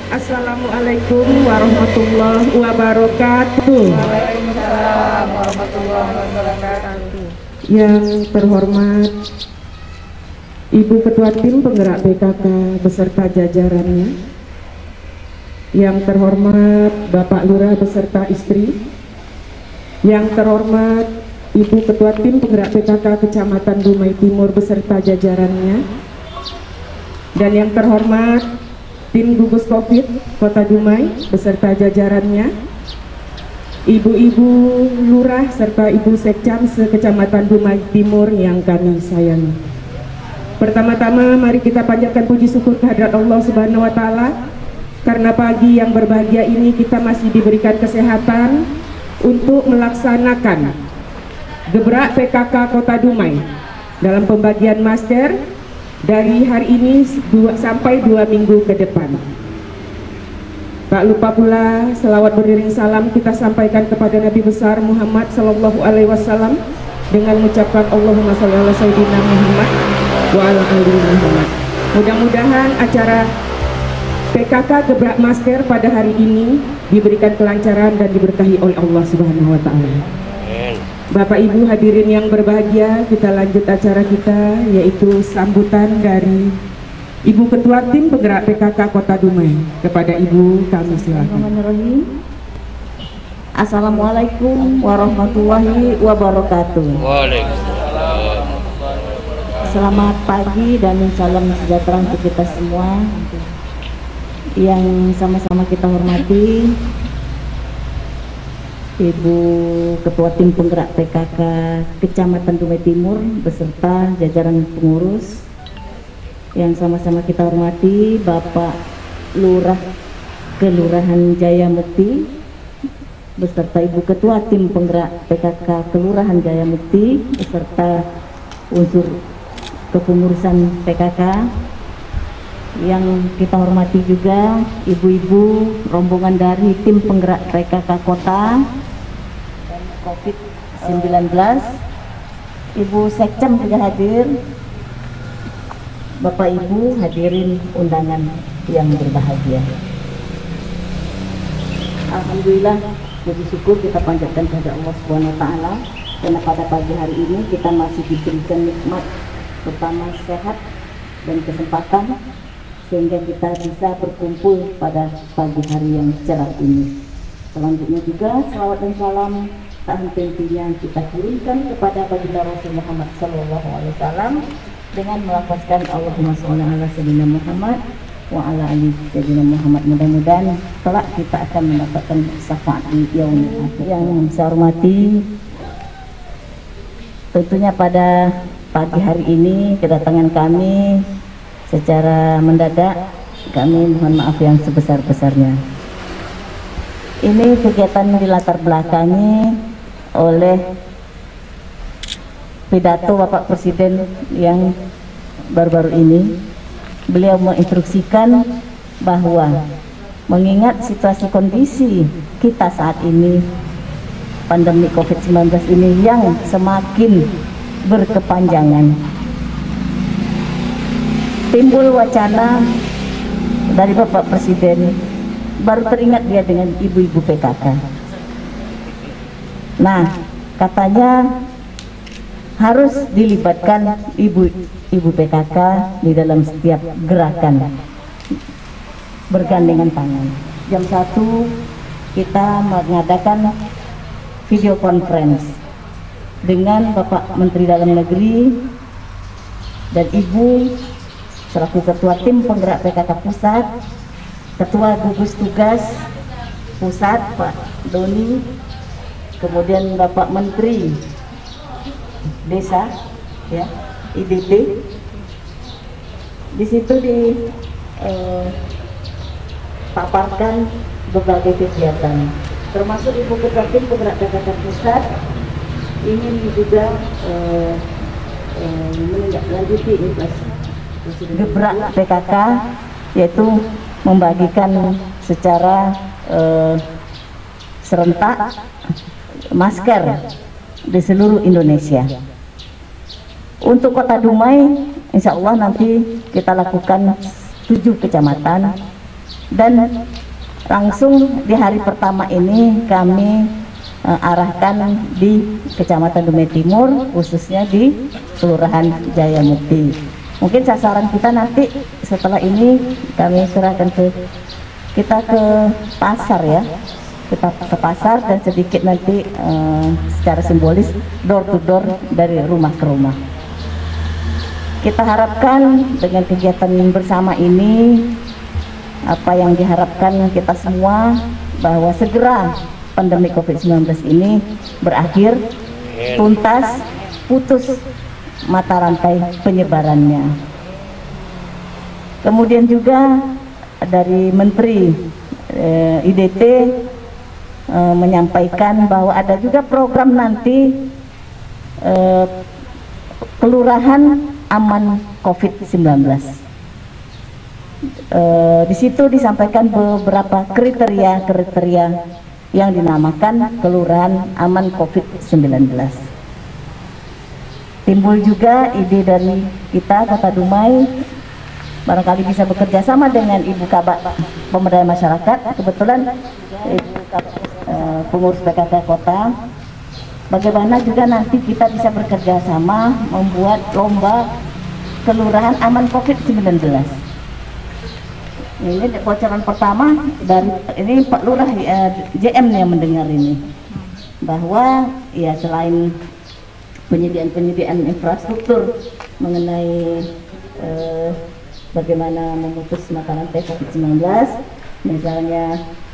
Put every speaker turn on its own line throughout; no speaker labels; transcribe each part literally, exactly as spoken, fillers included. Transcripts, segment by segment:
Assalamualaikum warahmatullahi wabarakatuh.
Waalaikumsalam warahmatullahi wabarakatuh.
Yang terhormat Ibu Ketua Tim Penggerak P K K beserta jajarannya, yang terhormat Bapak Lurah beserta istri, yang terhormat Ibu Ketua Tim Penggerak P K K Kecamatan Dumai Timur beserta jajarannya, dan yang terhormat Tim Gugus Covid Kota Dumai beserta jajarannya, ibu-ibu lurah serta ibu sekcam se-Kecamatan Dumai Timur yang kami sayangi. Pertama-tama mari kita panjatkan puji syukur kehadirat Allah Subhanahu wa taala karena pagi yang berbahagia ini kita masih diberikan kesehatan untuk melaksanakan Gebrak P K K Kota Dumai dalam pembagian masker dari hari ini dua, sampai dua minggu ke depan. Tak lupa pula selawat beriring salam kita sampaikan kepada Nabi besar Muhammad Sallallahu Alaihi Wasallam dengan mengucapkan Allahumma sholli ala sayyidina Muhammad wa ala ali Muhammad. Mudah-mudahan acara P K K Gebrak Masker pada hari ini diberikan kelancaran dan diberkahi oleh Allah Subhanahu wa taala. Bapak Ibu hadirin yang berbahagia, kita lanjut acara kita, yaitu sambutan dari Ibu Ketua Tim Penggerak P K K Kota Dumai. Kepada Ibu kami silakan.
Assalamualaikum warahmatullahi wabarakatuh.
Waalaikumsalam.
Selamat pagi dan salam sejahtera untuk kita semua. Yang sama-sama kita hormati Ibu Ketua Tim Penggerak P K K Kecamatan Dumai Timur beserta jajaran pengurus, yang sama-sama kita hormati Bapak Lurah Kelurahan Jaya Mukti beserta Ibu Ketua Tim Penggerak P K K Kelurahan Jaya Mukti beserta unsur kepengurusan P K K, yang kita hormati juga ibu-ibu rombongan dari Tim Penggerak P K K Kota COVID sembilan belas, Ibu Sekcam juga hadir, Bapak Ibu hadirin undangan yang berbahagia. Alhamdulillah, puji syukur kita panjatkan kepada Allah Subhanahu wa taala karena pada pagi hari ini kita masih diberikan nikmat pertama sehat dan kesempatan sehingga kita bisa berkumpul pada pagi hari yang cerah ini. Selanjutnya juga salawat dan salam tak henti-hentinya kita kirimkan kepada baginda Rasul Muhammad Sallallahu Alaihi Wasallam dengan melafazkan Allahumma sholli ala sayyidina Muhammad wa ala ali sayyidina Muhammad. Mudah-mudahan kelak kita akan mendapatkan syafaat di yaumil akhir. Yang saya hormati, tentunya pada pagi hari ini kedatangan kami secara mendadak, kami mohon maaf yang sebesar-besarnya. Ini kegiatan dilatar belakangi oleh pidato Bapak Presiden yang baru-baru ini. Beliau menginstruksikan bahwa mengingat situasi kondisi kita saat ini, pandemi COVID sembilan belas ini yang semakin berkepanjangan, timbul wacana dari Bapak Presiden, baru teringat dia dengan ibu-ibu P K K. Nah, katanya harus dilibatkan ibu-ibu P K K di dalam setiap gerakan, bergandengan tangan. Jam satu kita mengadakan video conference dengan Bapak Menteri Dalam Negeri dan Ibu selaku Ketua Tim Penggerak P K K Pusat, Ketua Gugus Tugas Pusat Pak Doni, kemudian Bapak Menteri Desa, ya, I D P. Di situ dipaparkan berbagai kegiatan, termasuk Ibu Ketua Tim Penggerak P K K Pusat ingin juga eh, eh, menindaklanjuti Gebrak P K K, yaitu membagikan secara eh, serentak masker di seluruh Indonesia. Untuk Kota Dumai, insya Allah nanti kita lakukan tujuh kecamatan dan langsung di hari pertama ini kami uh, arahkan di Kecamatan Dumai Timur, khususnya di Kelurahan Jayamukti. Mungkin sasaran kita nanti setelah ini kami serahkan ke kita ke pasar ya, kita ke pasar dan sedikit nanti uh, secara simbolis door to door dari rumah ke rumah. Kita harapkan dengan kegiatan bersama ini, apa yang diharapkan kita semua, bahwa segera pandemi COVID sembilan belas ini berakhir, tuntas, putus mata rantai penyebarannya. Kemudian juga dari Menteri eh, I D T eh, menyampaikan bahwa ada juga program nanti eh, kelurahan aman COVID sembilan belas. Uh, di situ disampaikan beberapa kriteria-kriteria yang dinamakan kelurahan aman COVID sembilan belas. Timbul juga ide dari kita Kota Dumai, barangkali bisa bekerja sama dengan Ibu Kabak Pemberdayaan Masyarakat, kebetulan Ibu Kabak uh, pengurus P K K Kota. Bagaimana juga nanti kita bisa bekerja sama membuat lomba kelurahan aman COVID sembilan belas. Ini bocoran pertama dari ini Pak Lurah eh, J M yang mendengar ini, bahwa ya selain penyediaan-penyediaan infrastruktur mengenai eh, bagaimana memutus mata rantai COVID sembilan belas, misalnya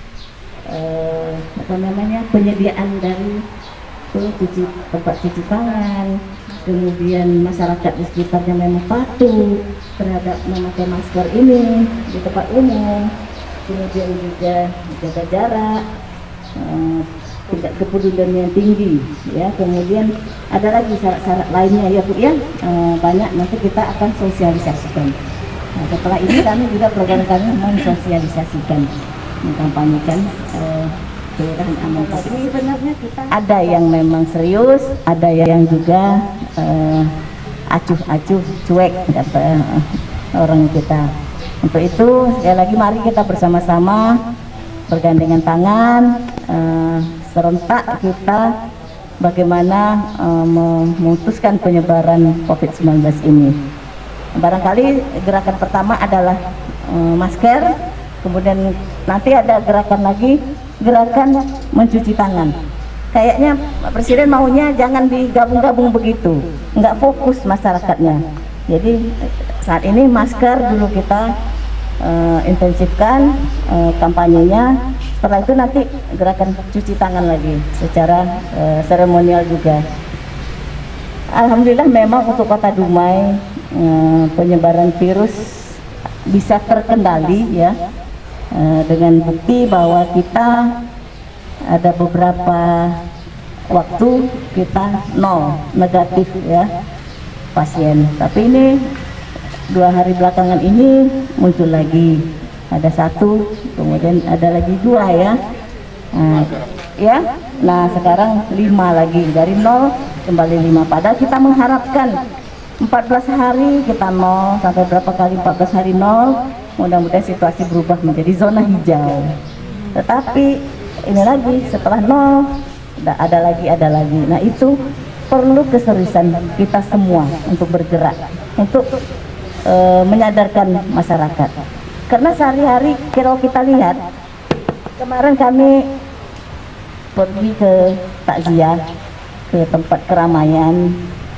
eh, apa namanya penyediaan dari cuci tempat cuci tangan, kemudian masyarakat di sekitarnya memang patuh terhadap memakai masker ini di tempat umum, kemudian juga jaga jarak, eh, tidak kepedulian yang tinggi, ya. Kemudian ada lagi syarat-syarat lainnya ya Bu ya, eh, banyak nanti kita akan sosialisasikan. Nah, setelah ini kami juga program kami mensosialisasikan, mengkampanyekan eh, kelurahan aman COVID. Ini sebenarnya kita ada yang memang serius, ada yang juga uh, acuh-acuh, cuek kata uh, orang kita. Untuk itu sekali lagi mari kita bersama-sama bergandengan tangan, uh, serentak kita bagaimana uh, memutuskan penyebaran COVID sembilan belas ini. Barangkali gerakan pertama adalah uh, masker, kemudian nanti ada gerakan lagi, gerakan mencuci tangan. Kayaknya Pak Presiden maunya jangan digabung-gabung begitu, nggak fokus masyarakatnya. Jadi saat ini masker dulu kita uh, intensifkan uh, kampanyenya. Setelah itu nanti gerakan cuci tangan lagi secara uh, seremonial juga. Alhamdulillah memang untuk Kota Dumai uh, penyebaran virus bisa terkendali ya. Uh, dengan bukti bahwa kita ada beberapa waktu kita nol negatif ya pasien, tapi ini dua hari belakangan ini muncul lagi, ada satu, kemudian ada lagi dua ya, nah, ya, nah sekarang lima lagi, dari nol kembali lima, padahal kita mengharapkan empat belas hari kita nol, sampai berapa kali empat belas hari nol. Mudah-mudahan situasi berubah menjadi zona hijau. Tetapi ini lagi setelah nol ada lagi ada lagi. Nah itu perlu keseriusan kita semua untuk bergerak, untuk e, menyadarkan masyarakat. Karena sehari-hari kalau kita lihat, kemarin kami pergi ke takziah, ke tempat keramaian,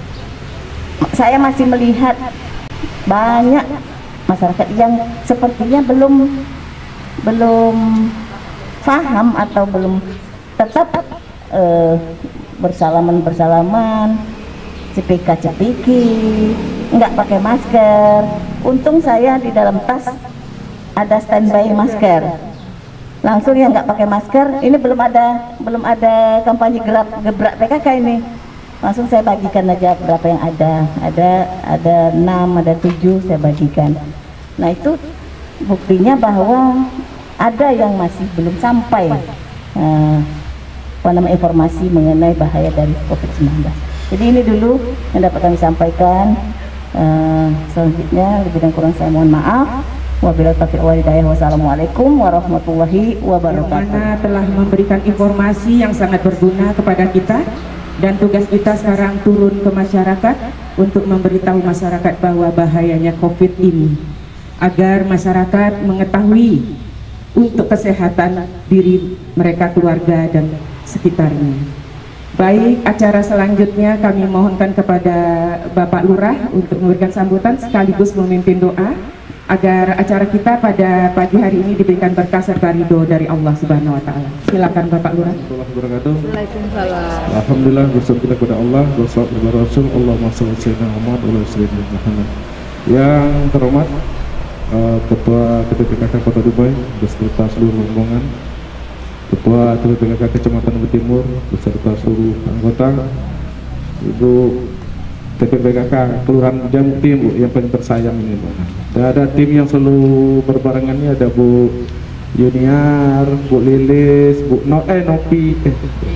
saya masih melihat banyak masyarakat yang sepertinya belum belum paham atau belum tetap eh, bersalaman bersalaman, cepika cepiki, nggak pakai masker. Untung saya di dalam tas ada standby masker. Langsung yang nggak pakai masker, ini belum ada belum ada kampanye gerak gebrak P K K ini. Langsung saya bagikan aja berapa yang ada, ada ada enam, ada tujuh saya bagikan. Nah itu buktinya bahwa ada yang masih belum sampai uh, apa nama informasi mengenai bahaya dari COVID sembilan belas. Jadi ini dulu yang dapat kami sampaikan. Uh, selanjutnya lebih dan kurang saya mohon maaf. Wabillahi taufiq wal hidayah. Wassalamualaikum warahmatullahi wabarakatuh.
Yang mana telah memberikan informasi yang sangat berguna kepada kita, dan tugas kita sekarang turun ke masyarakat untuk memberitahu masyarakat bahwa bahayanya COVID ini, agar masyarakat mengetahui untuk kesehatan diri mereka, keluarga dan sekitarnya. Baik, acara selanjutnya kami mohonkan kepada Bapak Lurah untuk memberikan sambutan sekaligus memimpin doa agar acara kita pada pagi hari ini diberikan berkah serta ridho dari Allah Subhanahu wa taala. Silakan Bapak Lurah.
Waalaikumsalam.
Alhamdulillah, bersyukur kepada Allah, bersalawat kepada Rasul, Allahumma shalli ala sayyidina Muhammad wa ala sayyidina Muhammad. Yang terhormat uh, Ketua T P P K K Kota Dubai beserta seluruh rombongan, Ketua T P P K K Kecamatan Dubai Timur beserta seluruh anggota, Ibu T P P K K Kelurahan Jamukti, Bu, yang paling tersayang ini, Bu. Dan ada tim yang selalu berbarengannya, ada Bu Junior, Bu Lilis, Bu No, eh Nopi, eh,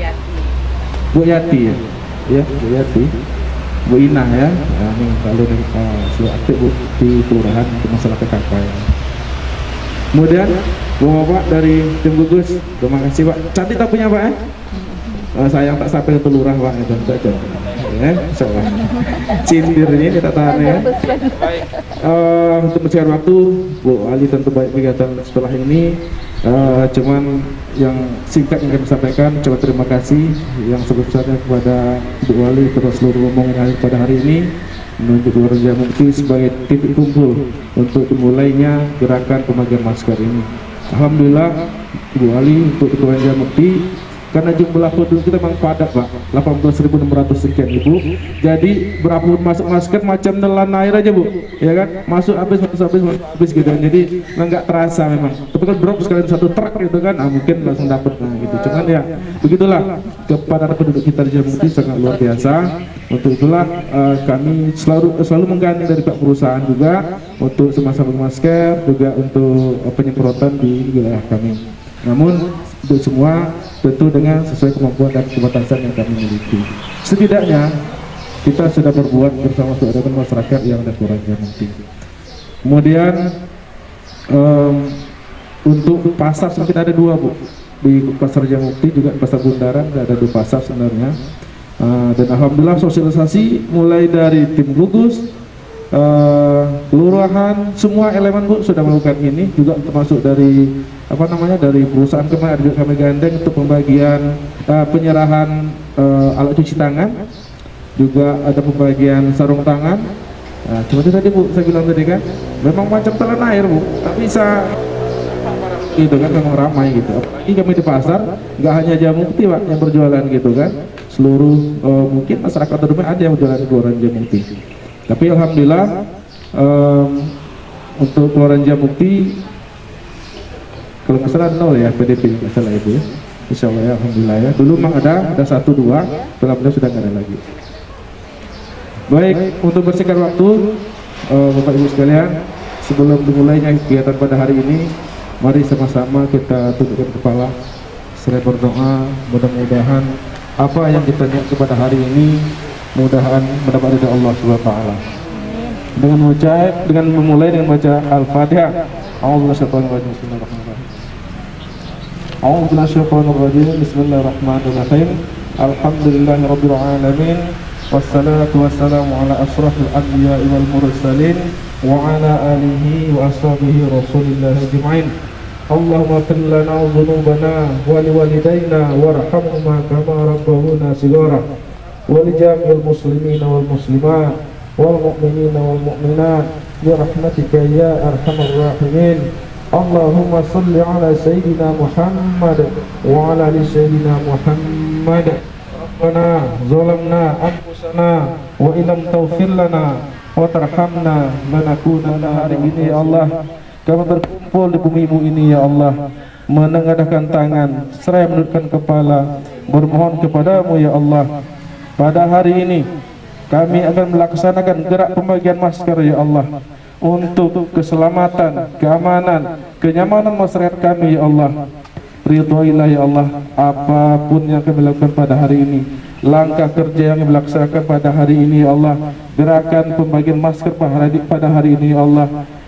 Bu Yati ya, ya Bu Yati, Bu Inah ya, nah, ini kalau dari uh, seluruh aktif, Bu, di kelurahan di masalah P K K ya. Kemudian Bu Bapak dari tim gugus, terima kasih Pak, cantik tak punya Pak, eh? Uh, sayang tak sampai ke lurah Pak, itu saja. Ya, insyaallah. Cintirnya kita tahan ya. Uh, untuk mencari waktu, Bu Ali tentu baik kegiatan setelah ini. Uh, cuman yang singkat yang kami sampaikan, coba terima kasih yang sebesarnya kepada Bu Ali terus seluruh rombongan yang pada hari ini menunjuk Kelurahan Jamukti sebagai titik kumpul untuk dimulainya gerakan pembagian masker ini. Alhamdulillah Bu Ali untuk Kelurahan Jamukti, karena jumlah penduduk kita memang padat Pak, delapan belas ribu enam ratus sekian Ibu. Jadi berapapun masuk masker macam nelan air aja Bu, ya kan, masuk habis masuk habis masuk habis gitu. Jadi nggak terasa memang. Tapi kan drop sekalian satu truk gitu kan, ah, mungkin langsung dapat nah gitu. Cuman ya begitulah, kepadatan penduduk kita di Jamukti sangat luar biasa. Untuk itulah uh, kami selalu selalu menggandeng dari pihak perusahaan juga untuk sama-sama masker, juga untuk uh, penyemprotan di wilayah kami. Namun untuk semua tentu dengan sesuai kemampuan dan kebatasan yang kami miliki. Setidaknya kita sudah berbuat bersama saudara masyarakat yang ada Kelurahan Jamukti. Kemudian um, untuk pasar kita ada dua Bu, di pasar Jamukti juga di pasar Bundaran ada dua pasar sebenarnya. Uh, dan alhamdulillah sosialisasi mulai dari tim gugus, uh, kelurahan, semua elemen Bu sudah melakukan ini, juga termasuk dari apa namanya dari perusahaan kemarin juga kami gandeng untuk pembagian uh, penyerahan uh, alat cuci tangan, juga ada pembagian sarung tangan. Nah, cuma itu tadi Bu saya bilang tadi kan, memang macam telan air Bu, tak bisa gitu kan, memang ramai gitu. Apalagi kami di pasar nggak hanya Jamukti Pak yang berjualan gitu kan, seluruh uh, mungkin masyarakat Dubai ada yang berjualan di Kelurahan Jamukti. Tapi alhamdulillah um, untuk Kelurahan Jamukti kalau nggak salah nol ya P D P, nggak salah Ibu ya. Insya Allah ya, alhamdulillah ya. Dulu memang ada, ada satu dua, alhamdulillah sudah nggak ada lagi. Baik, untuk bersingkat waktu, uh, Bapak Ibu sekalian, sebelum dimulainya kegiatan pada hari ini, mari sama-sama kita tundukkan kepala, seraya berdoa, mudah-mudahan apa yang kita niat kepada hari ini, mudah-mudahan mendapat ridha Allah Subhanahu wa taala. Dengan mengucap, dengan memulai dengan baca Al-Fatihah. A'udzu billahi rajim. Bismillahirrahmanirrahim. Alhamdulillahirabbil alamin. Wassalatu wassalamu ala asrafil anbiya'i wal mursalin wa ala alihi wa ashabihi rasulillah ajma'in. Allahumma ighfir lana dhunubana wa liwalidayna warhamhuma kama rabbawna shighara wa li jami'il muslimina wal muslimat wal mu'minina wal mu'minat bi rahmatika ya arhamar rahimin. Allahumma salli ala sayyidina Muhammad wa ala ali sayyidina Muhammad. Rabbana zalamna anfusana wa illam taghfir lana wa tarhamna lanakunanna. Hari ini ya Allah kami berkumpul di bumimu ini ya Allah, menengadahkan tangan seraya menundukkan kepala, bermohon kepadamu ya Allah. Pada hari ini kami akan melaksanakan gerak pembagian masker ya Allah, untuk keselamatan, keamanan, kenyamanan masyarakat kami ya Allah. Ridhoilah ya Allah apapun yang kami lakukan pada hari ini, langkah kerja yang kami laksanakan pada hari ini ya Allah, gerakan pembagian masker pada hari ini ya Allah.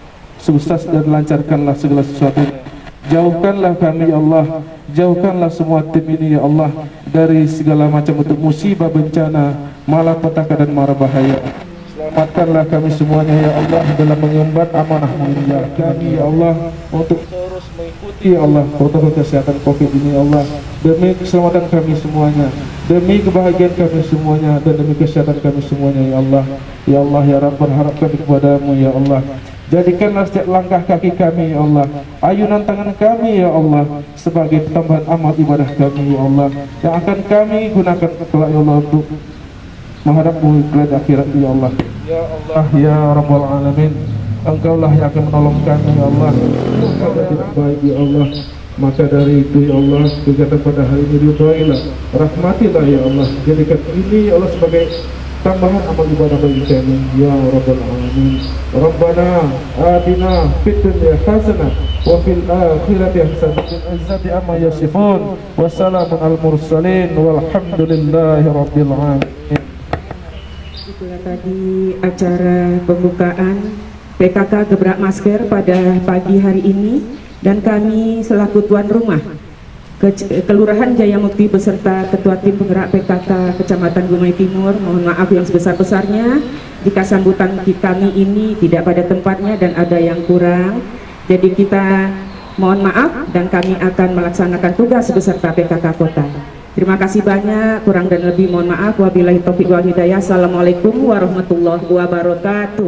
sukses dan lancarkanlah segala sesuatunya. Jauhkanlah kami ya Allah, jauhkanlah semua tim ini ya Allah dari segala macam bentuk musibah, bencana, malapetaka dan mara bahaya. Selamatkanlah kami semuanya ya Allah dalam mengemban amanah-Mu ya kami ya Allah, untuk terus mengikuti ya Allah protokol kesehatan Covid ini ya Allah, demi keselamatan kami semuanya, demi kebahagiaan kami semuanya, dan demi kesehatan kami semuanya ya Allah. Ya Allah ya Rabb, berharapkan kepada-Mu ya Allah. Jadikanlah setiap langkah kaki kami ya Allah, ayunan tangan kami ya Allah, sebagai tambahan amal ibadah kami ya Allah, yang akan kami gunakan kelak ya Allah untuk menghadap-Mu kelak akhirat ya Allah. Ya Allah ya Rabbal Alamin, Engkaulah yang akan menolong kami ya Allah. Kalau tidak baik ya Allah, maka dari itu ya Allah, kegiatan pada hari ini ridhoilah, rahmatilah ya Allah. Jadikan ini ya Allah sebagai tambahan amal ibadah bagi kami ya Rabbal Alamin. Rabbana atina fid dunya hasanah wa fil akhirati hasanah wa izzati amma yasifun wa salamun al mursalin walhamdulillahi rabbil alamin.
Itulah tadi acara pembukaan P K K Gebrak Masker pada pagi hari ini, dan kami selaku tuan rumah Ke Kelurahan Jayamukti beserta Ketua Tim Penggerak P K K Kecamatan Dumai Timur mohon maaf yang sebesar-besarnya jika sambutan kami ini tidak pada tempatnya dan ada yang kurang. Jadi kita mohon maaf dan kami akan melaksanakan tugas beserta P K K Kota. Terima kasih banyak, kurang dan lebih mohon maaf. Wabillahi taufiq wal hidayah. Assalamualaikum warahmatullahi wabarakatuh.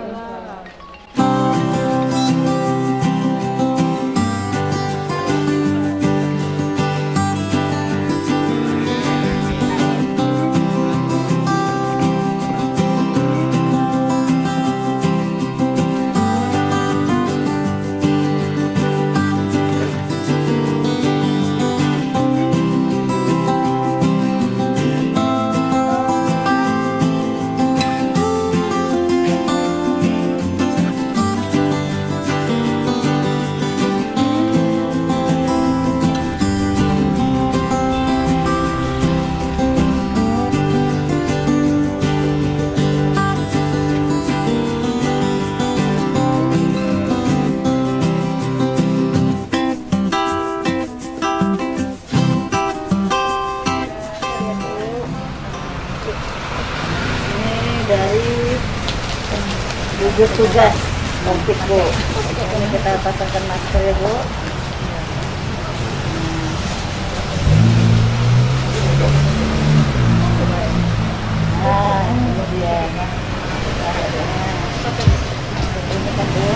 Dari gugus tugas Covid Bu. Ini kita pasangkan masker ya Bu. Nah ini dia. Ini kan Bu.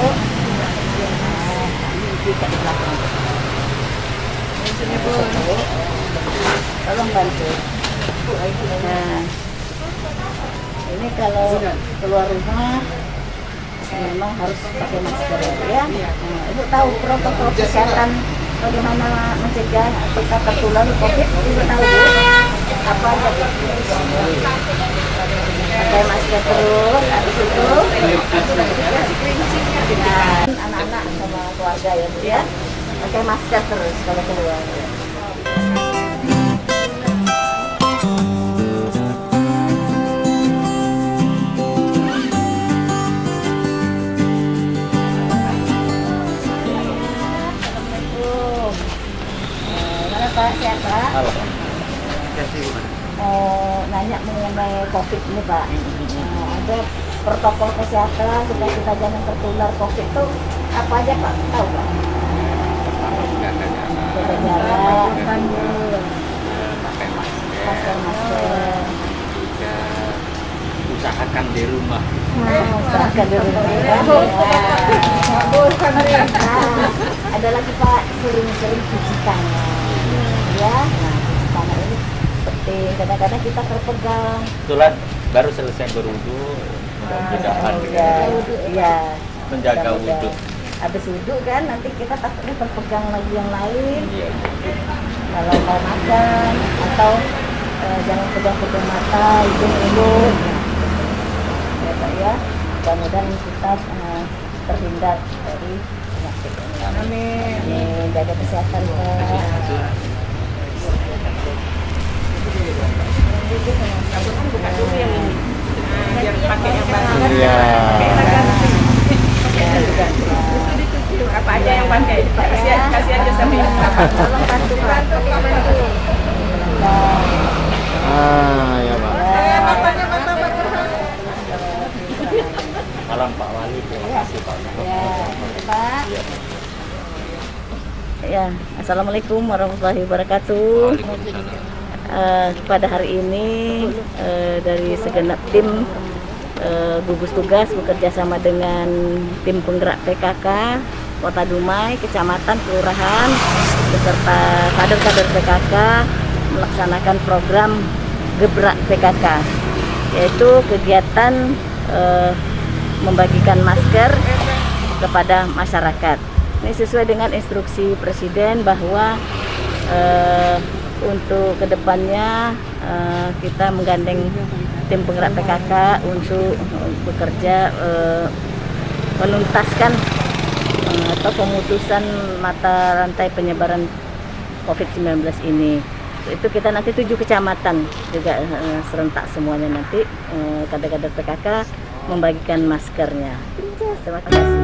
Ini kita di belakang. Ini Bu. Tolong bantu. Nah. Ini kalau keluar rumah memang harus pakai masker ya. Nah, Ibu tahu protokol kesehatan bagaimana mencegah kita tertular Covid? Ibu tahu Bu? Apa aja? Pakai masker terus, habis itu nah, anak-anak sama keluarga ya Bu ya. Pakai masker terus kalau keluar. Pak, siapa? Halo. Oh, nanya mengenai Covid ini Pak. Nah, ada protokol kesehatan supaya kita jangan tertular Covid itu apa aja Pak? Tahu Pak? Jaga jarak, pakai masker,
usahakan di rumah.
Nah, usahakan di rumah. Nah, ada lagi Pak, sering-sering cuci tangan. Ya, nah, karena ini penting. Kadang-kadang kita terpegang.
Kebetulan baru selesai berwudu, mudah-mudahan
ya,
menjaga wudu.
Habis wudu kan, nanti kita takutnya terpegang lagi yang lain.
Iya.
Kalau mau makan atau eh, jangan pegang-pegang mata, hidung, mulut. Ya Pak ya, mudah-mudahan kita eh, terhindar dari penyakit ini. Amin. Amin. Jaga kesehatan Pak.
Buka dulu yang ini, biar pakai yang baru.
Iya.
Apa aja yang pakai? Kasih, kasih aja sama ibu.
Tolong bantu Pak. Bantu.
Ah, ya Pak.
Ya.
Malam Pak Wali, terima kasih Pak.
Ya, Pak. Ya, assalamualaikum warahmatullahi wabarakatuh. Uh, pada hari ini uh, dari segenap tim uh, gugus tugas bekerja sama dengan tim penggerak P K K Kota Dumai, kecamatan, kelurahan, beserta kader-kader P K K melaksanakan program Gebrak P K K, yaitu kegiatan uh, membagikan masker kepada masyarakat. Ini sesuai dengan instruksi Presiden bahwa uh, untuk kedepannya uh, kita menggandeng tim penggerak P K K untuk uh, bekerja uh, menuntaskan uh, atau pemutusan mata rantai penyebaran COVID sembilan belas ini. Itu kita nanti tujuh kecamatan juga uh, serentak semuanya nanti uh, kader-kader P K K membagikan maskernya. Terima kasih.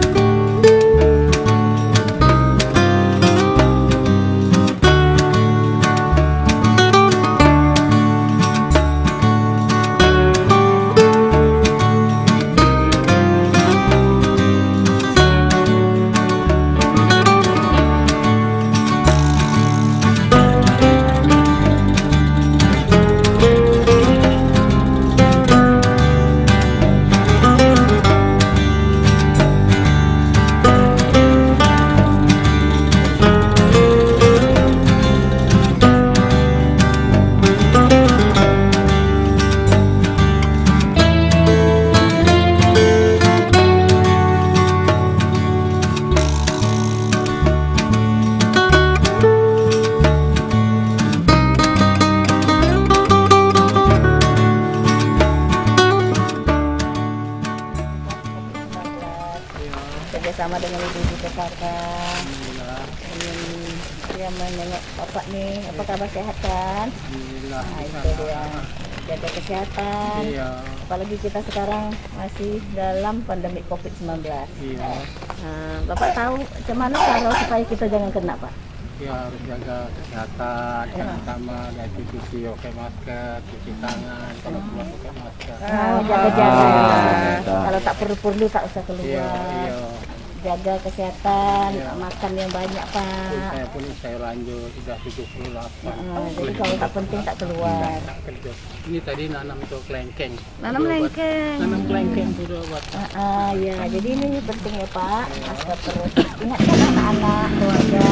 Bersama dengan ibu-ibu P K K, ingin dia menengok bapak nih, apa kabar, sehat kan? Nah itu dia, jaga kesehatan, iya. Apalagi kita sekarang masih dalam pandemi COVID sembilan belas. Iya. Nah, bapak tahu cuman cara supaya kita jangan kena Pak?
Ya harus jaga kesehatan, ya. Sama dari cuci pakai masker, cuci tangan, kalau keluar pakai masker.
Oh, jaga-jaga. Ah, kalau tak perlu-perlu tak usah keluar.
Iya, iya.
Jaga kesehatan, ya. Makan yang banyak Pak.
Saya pun saya lanjut sudah tujuh puluh delapan.
Uh, jadi kalau tak penting tak keluar.
Ini tadi nanam tuh kelengkeng.
Nanam kelengkeng.
Nanam kelengkeng sudah buat.
Uh, uh, ya, jadi ini penting ya Pak. Ya. Masker terus. Ingatkan anak-anak, keluarga.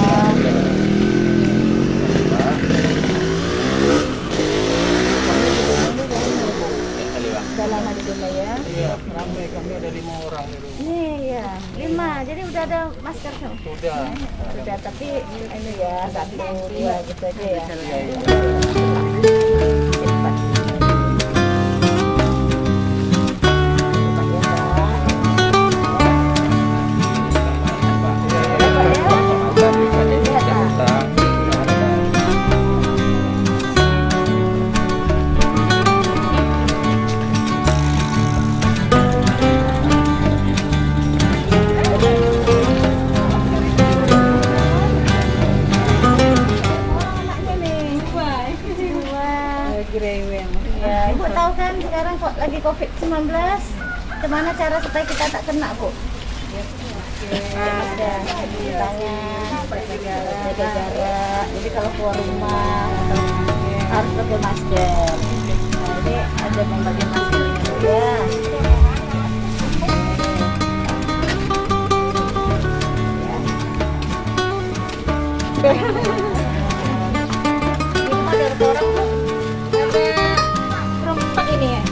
Selama di rumah ya?
Iya, ramai kami ada lima orang di rumah.
Iya, iya, lima. Jadi udah ada masker tuh?
Sudah.
Sudah, tapi ini ya satu, dua gitu aja ya. Iya, iya. Ya, Ibu tahu kan sekarang kok lagi COVID sembilan belas, gimana cara supaya kita tak kena Bu? Ada cuci tangan, jaga jarak. Jadi kalau keluar rumah harus pakai masker. Nah, ini ada pembagian maskernya ya.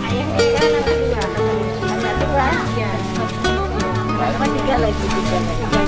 Lagi tiga lagi.